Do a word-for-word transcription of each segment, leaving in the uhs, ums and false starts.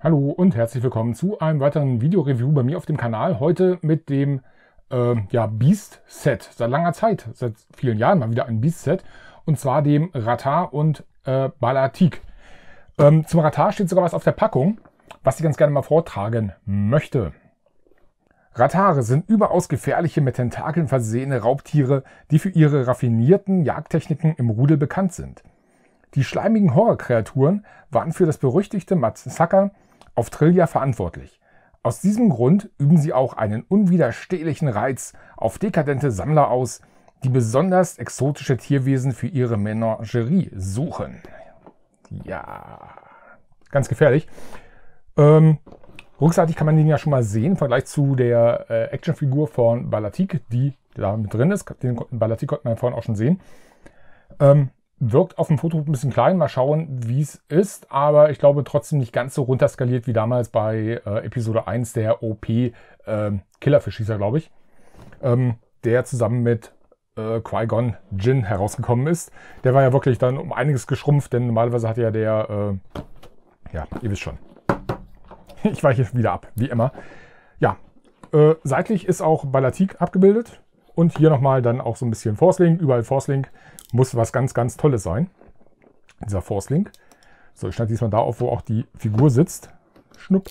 Hallo und herzlich willkommen zu einem weiteren Videoreview bei mir auf dem Kanal. Heute mit dem äh, ja, Beast-Set. Seit langer Zeit, seit vielen Jahren mal wieder ein Beast-Set. Und zwar dem Rathaar und äh, Balatik. Ähm, zum Rathaar steht sogar was auf der Packung, was ich ganz gerne mal vortragen möchte. Rathaare sind überaus gefährliche, mit Tentakeln versehene Raubtiere, die für ihre raffinierten Jagdtechniken im Rudel bekannt sind. Die schleimigen Horrorkreaturen waren für das berüchtigte Massaker auf Trillia verantwortlich. Aus diesem Grund üben sie auch einen unwiderstehlichen Reiz auf dekadente Sammler aus, die besonders exotische Tierwesen für ihre Menagerie suchen. Ja, ganz gefährlich. Ähm, rückseitig kann man den ja schon mal sehen, im Vergleich zu der äh, Actionfigur von Balatik, die da mit drin ist. Den Balatik konnte man vorhin auch schon sehen. Ähm, Wirkt auf dem Foto ein bisschen klein, mal schauen, wie es ist, aber ich glaube trotzdem nicht ganz so runterskaliert wie damals bei äh, Episode eins der O P äh, Killerfish hieß er, glaube ich, ähm, der zusammen mit äh, Qui-Gon Jinn herausgekommen ist. Der war ja wirklich dann um einiges geschrumpft, denn normalerweise hat ja der, äh, ja, ihr wisst schon. Ich weiche wieder ab, wie immer. Ja, äh, seitlich ist auch Balatik abgebildet und hier nochmal dann auch so ein bisschen Force Link, überall Force Link. Muss was ganz, ganz Tolles sein. Dieser Force Link. So, ich schneide diesmal da auf, wo auch die Figur sitzt. Schnupp.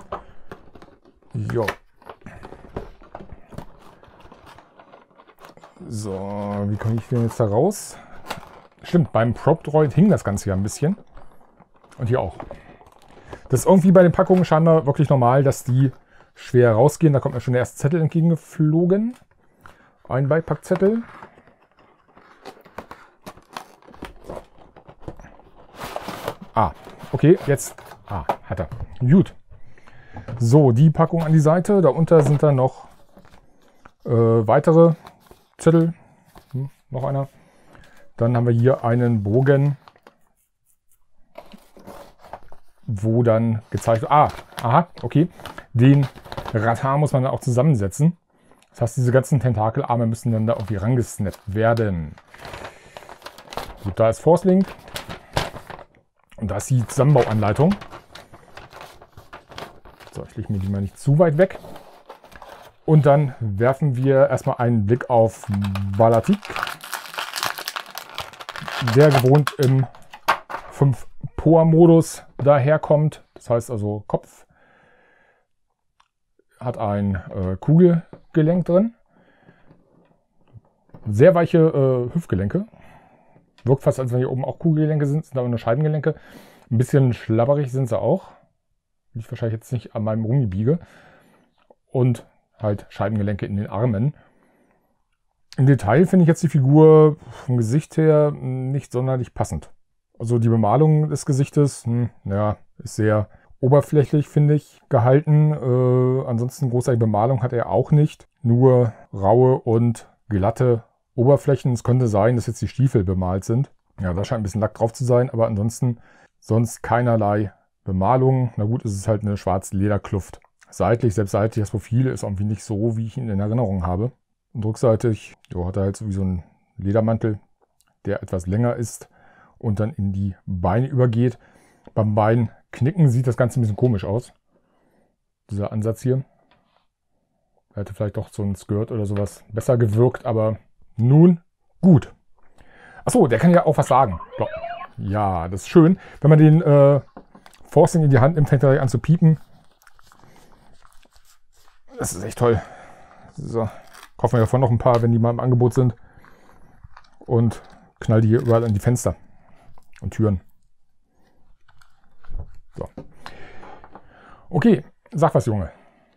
Jo. So, wie komme ich denn jetzt da raus? Stimmt, beim Prop Droid hing das Ganze ja ein bisschen. Und hier auch. Das ist irgendwie bei den Packungen scheinbar wirklich normal, dass die schwer rausgehen. Da kommt mir schon der erste Zettel entgegengeflogen. Ein Beipackzettel. Ah, okay, jetzt. Ah, hat er. Gut. So, die Packung an die Seite. Darunter sind dann noch äh, weitere Zettel. Hm, noch einer. Dann haben wir hier einen Bogen, wo dann gezeigt wird. Ah, aha, okay. Den Rathaar muss man dann auch zusammensetzen. Das heißt, diese ganzen Tentakelarme müssen dann da irgendwie rangesnappt werden. Gut, da ist Force Link. Und da ist die Zusammenbauanleitung. So, ich lege mir die mal nicht zu weit weg. Und dann werfen wir erstmal einen Blick auf Balatik, der gewohnt im fünf Poa-Modus daherkommt. Das heißt also Kopf hat ein äh, Kugelgelenk drin. Sehr weiche äh, Hüftgelenke. Wirkt fast, als wenn hier oben auch Kugelgelenke sind, sind aber nur Scheibengelenke. Ein bisschen schlabberig sind sie auch. Die ich wahrscheinlich jetzt nicht an meinem Rungi biege. Und halt Scheibengelenke in den Armen. Im Detail finde ich jetzt die Figur vom Gesicht her nicht sonderlich passend. Also die Bemalung des Gesichtes, hm, ja, ist sehr oberflächlich, finde ich, gehalten. Äh, ansonsten großartige Bemalung hat er auch nicht. Nur raue und glatte Oberflächen. Es könnte sein, dass jetzt die Stiefel bemalt sind. Ja, da scheint ein bisschen Lack drauf zu sein, aber ansonsten sonst keinerlei Bemalung. Na gut, es ist halt eine schwarze Lederkluft. Seitlich, selbst seitlich, das Profil ist irgendwie nicht so, wie ich ihn in Erinnerung habe. Und rückseitig, jo, hat er halt so wie so einen Ledermantel, der etwas länger ist und dann in die Beine übergeht. Beim Beinknicken sieht das Ganze ein bisschen komisch aus. Dieser Ansatz hier. Er hätte vielleicht doch so ein Skirt oder sowas besser gewirkt, aber nun gut. Achso, der kann ja auch was sagen. Ja, das ist schön. Wenn man den äh, Forcing in die Hand nimmt, fängt er an zu piepen. Das ist echt toll. So, kaufen wir davon noch ein paar, wenn die mal im Angebot sind. Und knall die hier überall an die Fenster und Türen. So. Okay, sag was, Junge.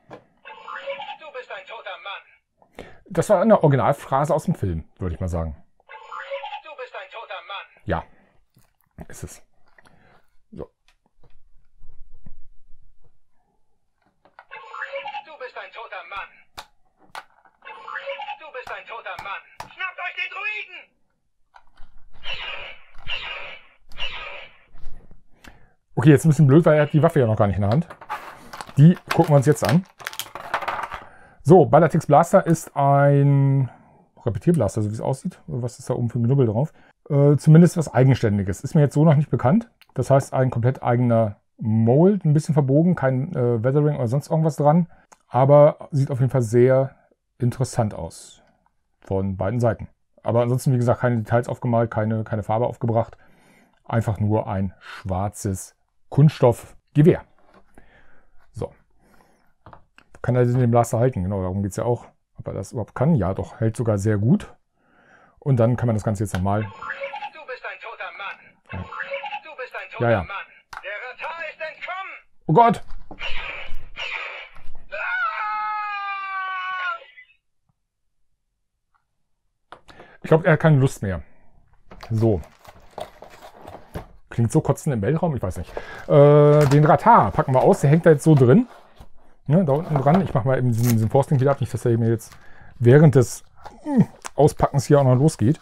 Das war eine Originalphrase aus dem Film, würde ich mal sagen. Du bist ein toter Mann. Ja, ist es. So. Du bist ein toter Mann. Du bist ein toter Mann. Schnappt euch den Druiden! Okay, jetzt ein bisschen blöd, weil er hat die Waffe ja noch gar nicht in der Hand. Die gucken wir uns jetzt an. So, Balatiks Blaster ist ein Repetierblaster, so wie es aussieht. Was ist da oben für ein Knubbel drauf? Äh, zumindest was Eigenständiges. Ist mir jetzt so noch nicht bekannt. Das heißt, ein komplett eigener Mold, ein bisschen verbogen, kein äh, Weathering oder sonst irgendwas dran. Aber sieht auf jeden Fall sehr interessant aus. Von beiden Seiten. Aber ansonsten, wie gesagt, keine Details aufgemalt, keine, keine Farbe aufgebracht. Einfach nur ein schwarzes Kunststoffgewehr. So. Kann er den Blaster halten? Genau, darum geht es ja auch. Ob er das überhaupt kann? Ja, doch, hält sogar sehr gut. Und dann kann man das Ganze jetzt nochmal. Du bist ein toter Mann. Du bist ein toter Ja, ja. Mann. Der Ratar ist entkommen. Oh Gott! Ich glaube, er hat keine Lust mehr. So. Klingt so kotzen im Weltraum, ich weiß nicht. Äh, den Ratar packen wir aus, der hängt da jetzt so drin. Ne, da unten dran. Ich mache mal eben diesen, diesen Forsting wieder ab, nicht, dass er mir jetzt während des mh, Auspackens hier auch noch losgeht.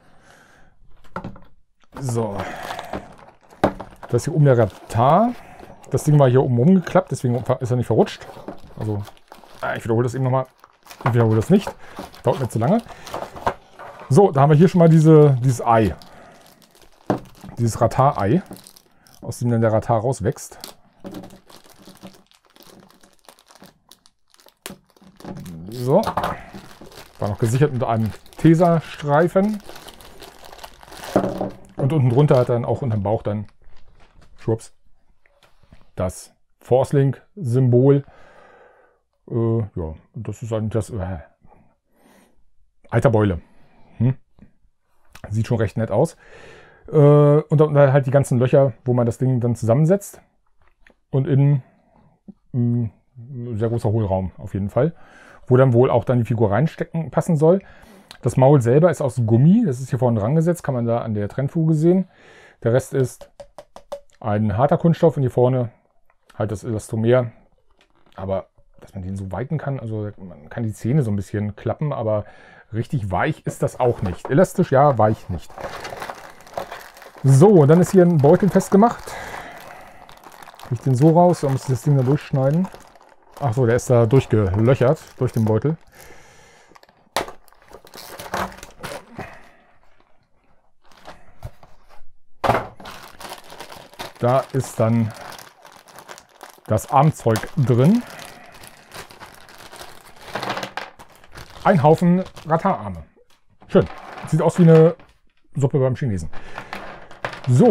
So. Das ist hier oben der Ratar. Das Ding war hier oben rumgeklappt, deswegen ist er nicht verrutscht. Also, ich wiederhole das eben nochmal. Ich wiederhole das nicht. Dauert mir zu lange. So, da haben wir hier schon mal diese, dieses Ei. Dieses Ratar-Ei, aus dem dann der Ratar rauswächst. So. War noch gesichert mit einem Tesa-Streifen. Und unten drunter hat er dann auch unterm Bauch dann schwupps, das Forcelink-Symbol. Äh, ja, das ist eigentlich das äh, alter Beule. Hm? Sieht schon recht nett aus. Äh, und dann halt die ganzen Löcher, wo man das Ding dann zusammensetzt. Und innen ein sehr großer Hohlraum auf jeden Fall. Wo dann wohl auch dann die Figur reinstecken passen soll. Das Maul selber ist aus Gummi. Das ist hier vorne dran gesetzt. Kann man da an der Trennfuge sehen. Der Rest ist ein harter Kunststoff. Und hier vorne halt das Elastomer. Aber dass man den so weiten kann. Also man kann die Zähne so ein bisschen klappen. Aber richtig weich ist das auch nicht. Elastisch, ja, weich nicht. So, dann ist hier ein Beutel festgemacht. Kriege ich den so raus, dann muss ich das Ding da durchschneiden. Ach so, der ist da durchgelöchert, durch den Beutel. Da ist dann das Armzeug drin. Ein Haufen Ratararme. Schön. Sieht aus wie eine Suppe beim Chinesen. So.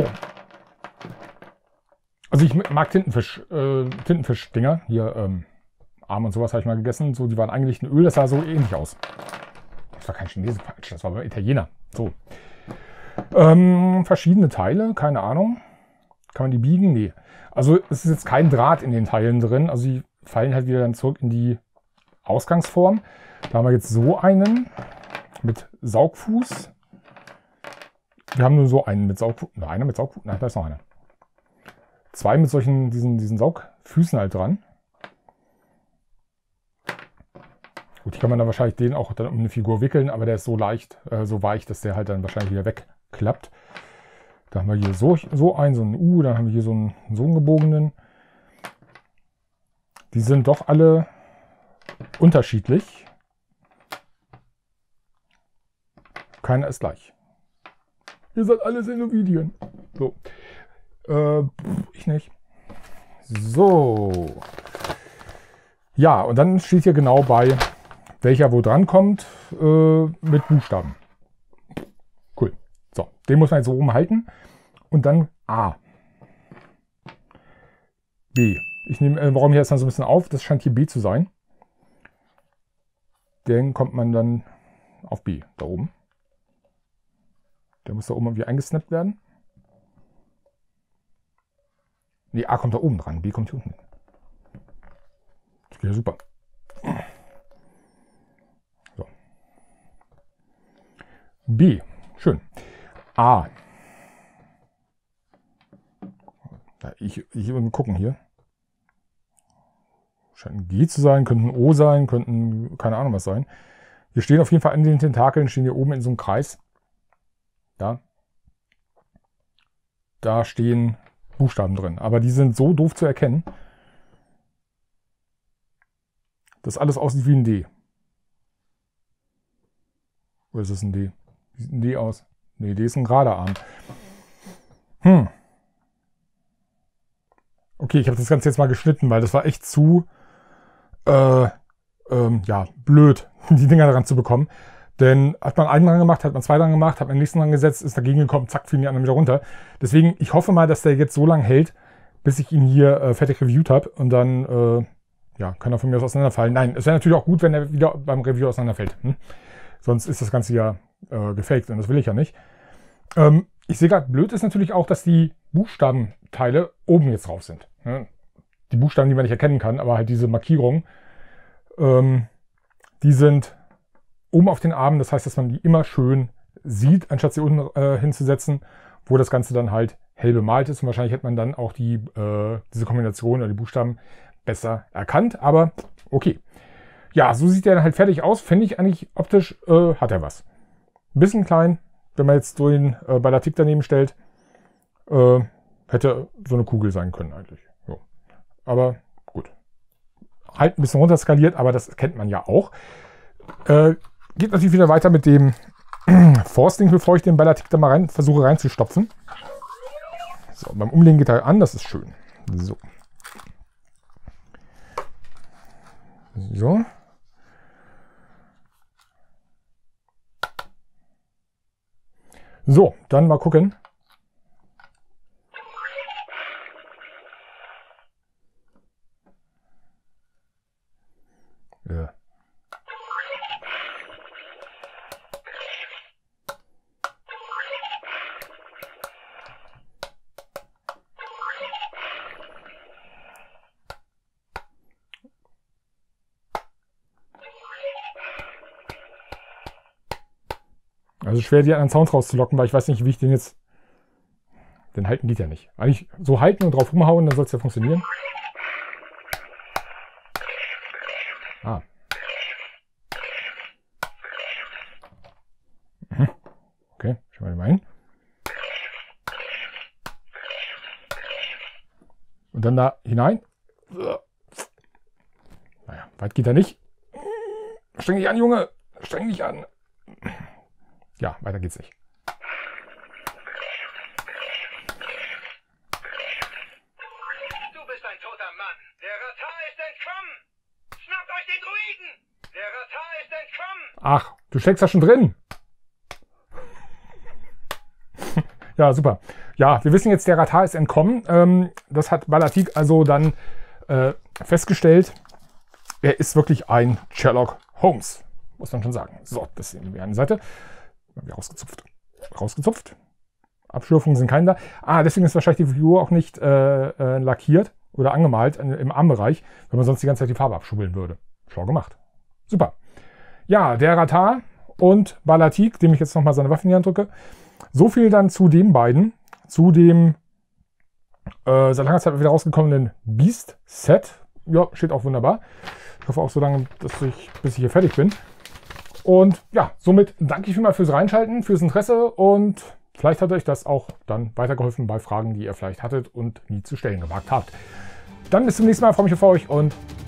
Also ich mag Tintenfisch, äh, Tintenfisch-Dinger. Hier, ähm, Arme und sowas habe ich mal gegessen. So, die waren eigentlich ein Öl, das sah so ähnlich aus. Das war kein Chinese, das war aber Italiener. So. Ähm, verschiedene Teile, keine Ahnung. Kann man die biegen? Nee. Also es ist jetzt kein Draht in den Teilen drin. Also die fallen halt wieder dann zurück in die Ausgangsform. Da haben wir jetzt so einen mit Saugfuß. Wir haben nur so einen mit Saugfuß. Einer mit Saugfuß. Nein, da ist noch einer. Zwei mit solchen, diesen, diesen Saugfüßen halt dran. Gut, hier kann man dann wahrscheinlich den auch dann um eine Figur wickeln, aber der ist so leicht, äh, so weich, dass der halt dann wahrscheinlich wieder wegklappt. Da haben wir hier so, so einen, so einen U, dann haben wir hier so einen, so einen gebogenen. Die sind doch alle unterschiedlich. Keiner ist gleich. Ihr seid alles Individuen. So. Äh, ich nicht. So. Ja, und dann steht hier genau bei, welcher wo dran kommt, äh, mit Buchstaben. Cool. So, den muss man jetzt so oben halten. Und dann A. B. Ich nehme, äh, räume hier jetzt dann so ein bisschen auf. Das scheint hier B zu sein. Den kommt man dann auf B, da oben. Der muss da oben irgendwie eingesnappt werden. Nee, A kommt da oben dran, B kommt hier unten. Das geht ja super. So. B, schön. A. Ich, ich will gucken hier. Scheint ein G zu sein, könnte ein O sein, könnten keine Ahnung was sein. Hier stehen auf jeden Fall an den Tentakeln, stehen hier oben in so einem Kreis. Ja. Da stehen Buchstaben drin, aber die sind so doof zu erkennen, dass alles aussieht wie ein D. Oder ist es ein D? Wie sieht ein D aus? Nee, D ist ein gerader Arm. Hm. okay, ich habe das Ganze jetzt mal geschnitten, weil das war echt zu äh, ähm, ja, blöd, die Dinger daran zu bekommen. Denn hat man einen dran gemacht, hat man zwei dran gemacht, hat man den nächsten dran gesetzt, ist dagegen gekommen, zack, fielen die anderen wieder runter. Deswegen, ich hoffe mal, dass der jetzt so lange hält, bis ich ihn hier äh, fertig reviewt habe. Und dann äh, ja, kann er von mir aus auseinanderfallen. Nein, es wäre natürlich auch gut, wenn er wieder beim Review auseinanderfällt. Hm? Sonst ist das Ganze ja äh, gefaked und das will ich ja nicht. Ähm, ich sehe gerade, blöd ist natürlich auch, dass die Buchstabenteile oben jetzt drauf sind. Ne? Die Buchstaben, die man nicht erkennen kann, aber halt diese Markierungen, ähm, die sind oben auf den Armen. Das heißt, dass man die immer schön sieht, anstatt sie unten äh, hinzusetzen, wo das Ganze dann halt hell bemalt ist. Und wahrscheinlich hätte man dann auch die, äh, diese Kombination oder die Buchstaben besser erkannt. Aber okay. Ja, so sieht der dann halt fertig aus. Finde ich eigentlich optisch, äh, hat er was. Ein bisschen klein, wenn man jetzt so den äh, Ballatik daneben stellt, äh, hätte so eine Kugel sein können eigentlich. So. Aber gut. Halt ein bisschen runter skaliert, aber das kennt man ja auch. Äh, geht natürlich wieder weiter mit dem Forsting, bevor ich den Ballatik da mal rein, versuche reinzustopfen. So, beim Umlegen geht er an, das ist schön. So. So. So, dann mal gucken. Ja. Also schwer, die anderen Sounds rauszulocken, weil ich weiß nicht, wie ich den jetzt... Den halten geht ja nicht. Eigentlich so halten und drauf rumhauen, dann soll es ja funktionieren. Ah. Mhm. Okay, schauen wir mal hin. Und dann da hinein. Naja, weit geht er nicht. Streng dich an, Junge. Streng dich an. Ja, weiter geht's nicht. Du bist ein toter Mann. Der Ratar ist entkommen. Schnappt euch den Druiden. Der Ratar ist entkommen. Ach, du steckst da schon drin. Ja, super. Ja, wir wissen jetzt, der Ratar ist entkommen. Ähm, das hat Ballatik also dann äh, festgestellt. Er ist wirklich ein Sherlock Holmes, muss man schon sagen. So, das sehen wir an der Seite. Rausgezupft. Rausgezupft. Abschürfungen sind keine da. Ah, deswegen ist wahrscheinlich die Figur auch nicht äh, äh, lackiert oder angemalt in, im Armbereich, wenn man sonst die ganze Zeit die Farbe abschubbeln würde. Schlau gemacht. Super. Ja, der Ratar und Ballatik, dem ich jetzt nochmal seine Waffe in die Hand drücke. So viel dann zu den beiden. Zu dem äh, seit langer Zeit wieder rausgekommenen Beast-Set. Ja, steht auch wunderbar. Ich hoffe auch so lange, dass ich, bis ich hier fertig bin. Und ja, somit danke ich vielmals fürs Reinschalten, fürs Interesse und vielleicht hat euch das auch dann weitergeholfen bei Fragen, die ihr vielleicht hattet und nie zu stellen gewagt habt. Dann bis zum nächsten Mal, freue mich auf euch und